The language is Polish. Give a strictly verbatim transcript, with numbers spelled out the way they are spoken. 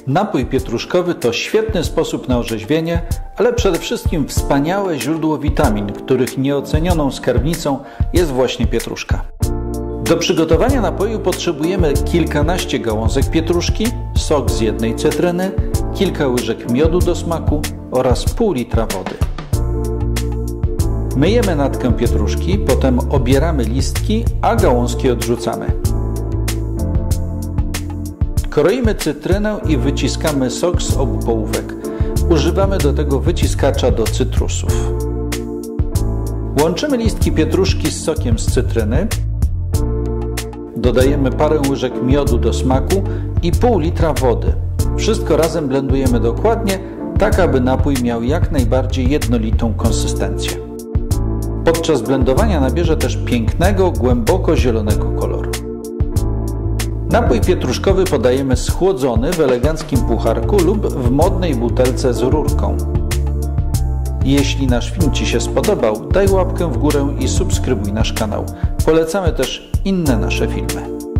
Napój pietruszkowy to świetny sposób na orzeźwienie, ale przede wszystkim wspaniałe źródło witamin, których nieocenioną skarbnicą jest właśnie pietruszka. Do przygotowania napoju potrzebujemy kilkanaście gałązek pietruszki, sok z jednej cytryny, kilka łyżek miodu do smaku oraz pół litra wody. Myjemy natkę pietruszki, potem obieramy listki, a gałązki odrzucamy. Kroimy cytrynę i wyciskamy sok z obu połówek. Używamy do tego wyciskacza do cytrusów. Łączymy listki pietruszki z sokiem z cytryny. Dodajemy parę łyżek miodu do smaku i pół litra wody. Wszystko razem blendujemy dokładnie, tak aby napój miał jak najbardziej jednolitą konsystencję. Podczas blendowania nabierze też pięknego, głęboko zielonego koloru. Napój pietruszkowy podajemy schłodzony w eleganckim pucharku lub w modnej butelce z rurką. Jeśli nasz film Ci się spodobał, daj łapkę w górę i subskrybuj nasz kanał. Polecamy też inne nasze filmy.